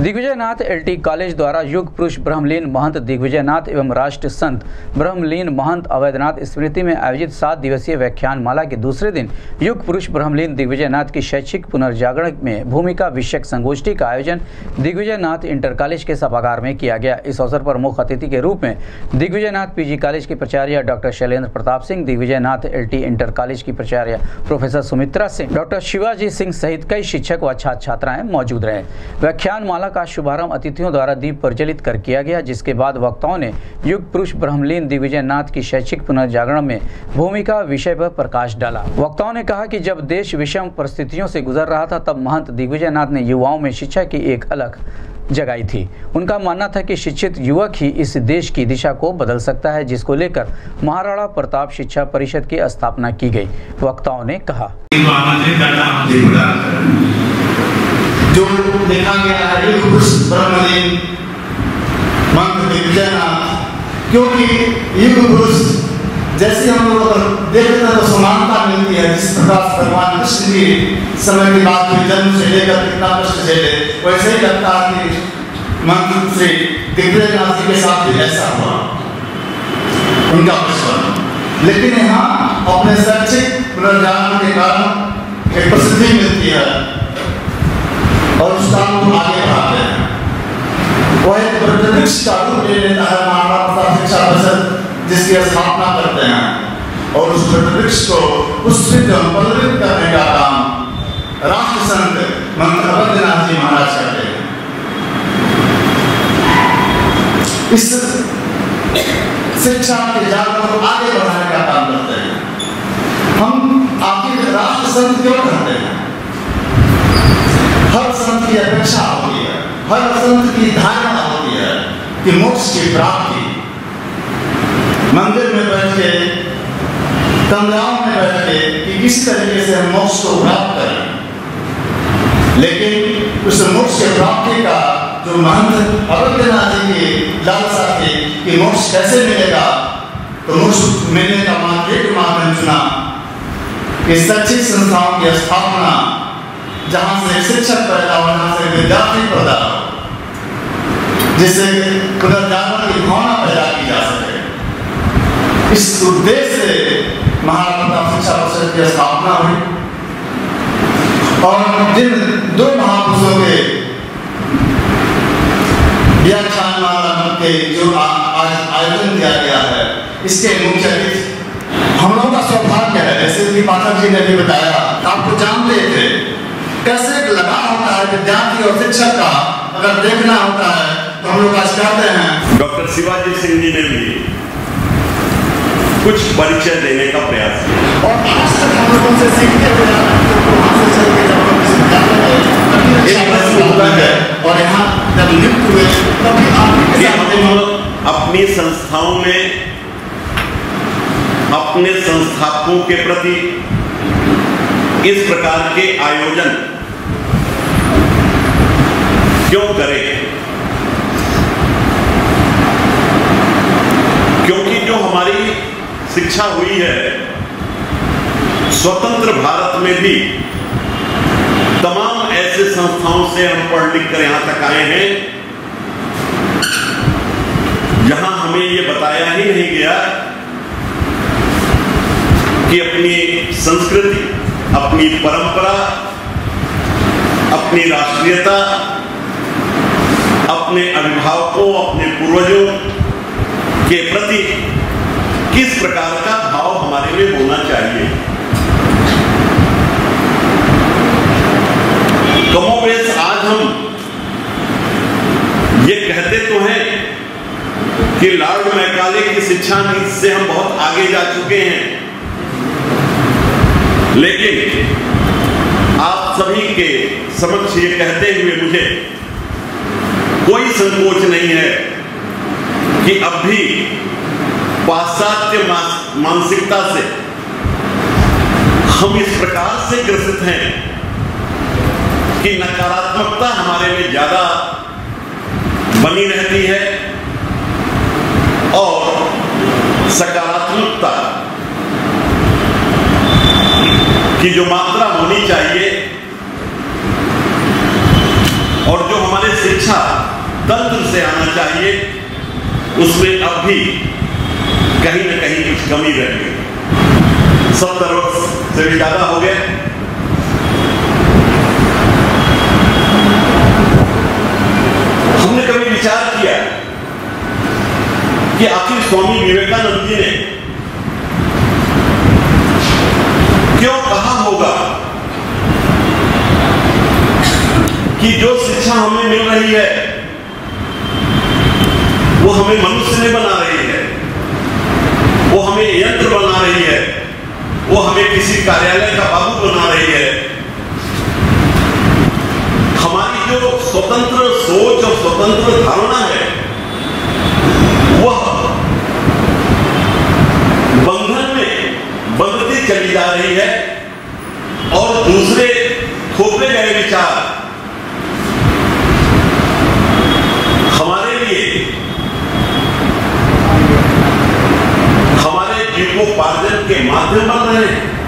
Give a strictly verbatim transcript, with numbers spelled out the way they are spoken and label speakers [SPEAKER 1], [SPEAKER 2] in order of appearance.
[SPEAKER 1] Digvijaynath LT college द्वारा युग पुरुष ब्रह्मलीन महंत दिग्विजयनाथ एवं राष्ट्र संत ब्रह्मलीन महंत अवैधनाथ स्मृति में आयोजित सात दिवसीय व्याख्यान माला के दूसरे दिन युग पुरुष ब्रह्मलीन दिग्विजयनाथ की शैक्षिक पुनर्जागरण में भूमिका विषयक संगोष्ठी का आयोजन दिग्विजयनाथ इंटर कॉलेज के सभागार में किया गया। इस अवसर पर मुख्य अतिथि के रूप में दिग्विजयनाथ पीजी कॉलेज की प्राचार्य doctor Shailendra Pratap Singh, Digvijaynath LT inter college की प्राचार्य प्रोफेसर सुमित्रा सिंह, डॉक्टर शिवाजी सिंह सहित कई शिक्षक व छात्र छात्राएं मौजूद रहे। व्याख्यान माला का शुभारंभ अतिथियों द्वारा दीप प्रज्वलित कर किया गया, जिसके बाद वक्ताओं ने युग पुरुष ब्रह्मलीन दिग्विजयनाथ की शैक्षिक पुनर्जागरण में भूमिका विषय पर प्रकाश डाला। वक्ताओं ने कहा कि जब देश विषम परिस्थितियों से गुजर रहा था, तब महंत दिग्विजयनाथ ने युवाओं में शिक्षा की एक अलग जगाई थी। उनका मानना था कि शिक्षित युवक ही इस देश की दिशा को बदल सकता है, जिसको लेकर महाराणा प्रताप शिक्षा परिषद की स्थापना की गई। वक्ताओं ने कहा,
[SPEAKER 2] जो देखा गया है युग पुरुष ब्रह्मलीन महंत दिग्विजयनाथ, क्योंकि युग पुरुष जैसे हम लोग देखते हैं तो समानता मिलती है। जिस प्रकार से भगवान कृष्ण की समय की बात हुई, जन्म से लेकर कितना कष्ट झेले, वैसे ही लगता है कि महंत श्री दिग्विजयनाथ जी के साथ भी ऐसा हुआ उनका प्रश्न। लेकिन यहाँ अपने शैक्षिक पुनर्जागरण के कारण एक प्रसिद्धि मिलती है और उस काम को आगे बढ़ाते हैं। वह एक वृक्ष का रूप ले लेता है महाराणा प्रताप शिक्षा परिषद, जिसकी स्थापना करते हैं, और उस वृक्ष को पुष्पित पल्लवित करने का काम राष्ट्र संत महंत अवैधनाथ जी महाराज करते हैं। इस शिक्षा के जागरण को आगे बढ़ाने का काम करते हैं। हम आखिर राष्ट्र संत क्यों करते हैं? हर संत की अपेक्षा होती है, हर संत की धारणा होती है कि मोक्ष की प्राप्ति मंदिर में बैठ के, कमराओं में बैठ के कि किस तरीके से हम मोक्ष को प्राप्त करें। लेकिन उस मोक्ष की प्राप्ति का जो महंत अवैधनाथ जी की लालसा थी कि मोक्ष कैसे मिलेगा, तो मोक्ष मिलने का मात्र एक माध्यम चुना कि शैक्षिक संस्थाओं की स्थापना, जहां से शिक्षक पैदा हो, जहां से विद्यार्थी पैदा हो, जिससे पुनर्जागरण की भावना पैदा की जा सके। इस उद्देश्य से महाराणा प्रताप शिक्षा परिषद की स्थापना हुई और जिन दो महापुरुषों के व्याख्यान माला के जो आज आयोजन किया गया है, इसके मुख्य अतिथि हम लोगों का सौभाग्य है। जैसे कि पाठक जी ने भी बताया, आपको जानते थे कैसे लगा होता है विद्यार्थी और शिक्षक का, अगर देखना होता है तो हम लोग आज कहते हैं।
[SPEAKER 3] डॉक्टर शिवाजी सिंह जी ने भी कुछ परिचय देने का प्रयास किया
[SPEAKER 2] और आज तक हम लोगों से सीखते हुए और यहाँ जब नियुक्त हुए तभी आप
[SPEAKER 3] अपनी संस्थाओं में अपने संस्थापकों के प्रति इस प्रकार के आयोजन क्यों करें? क्योंकि जो हमारी शिक्षा हुई है, स्वतंत्र भारत में भी तमाम ऐसे संस्थाओं से हम पढ़ लिख कर यहां तक आए हैं जहां हमें ये बताया ही नहीं गया कि अपनी संस्कृति, अपनी परंपरा, अपनी राष्ट्रीयता, अपने अभिभावकों, अपने पूर्वजों के प्रति किस प्रकार का भाव हमारे में होना चाहिए। कमोबेश आज हम ये कहते तो हैं कि लॉर्ड मैकाले की शिक्षा नीति से हम बहुत आगे जा चुके हैं, लेकिन आप सभी के समक्ष ये कहते हुए मुझे कोई संकोच नहीं है कि अब भी पाश्चात्य मानसिकता से हम इस प्रकार से ग्रसित हैं कि नकारात्मकता हमारे में ज्यादा बनी रहती है और सकारात्मकता की जो मात्रा होनी चाहिए और जो हमारे हमारे शिक्षा तंत्र से आना चाहिए, उसमें अब भी कहीं न कहीं कुछ कमी रह गई। सत्तर वर्ष से भी ज्यादा हो गए। हमने कभी विचार किया कि आखिर स्वामी विवेकानंद जी ने क्यों कहा होगा कि जो शिक्षा हमें मिल रही है वो हमें मनुष्य नहीं बना रही है, वो हमें यंत्र बना रही है, वो हमें किसी कार्यालय का बाबू बना रही है। हमारी जो स्वतंत्र सोच और स्वतंत्र धारणा है वह बंधन में बंधती चली जा रही है और दूसरे थोपे गए विचार हमारे लिए हमारे जीवोपार्जन के माध्यम बन रहे हैं।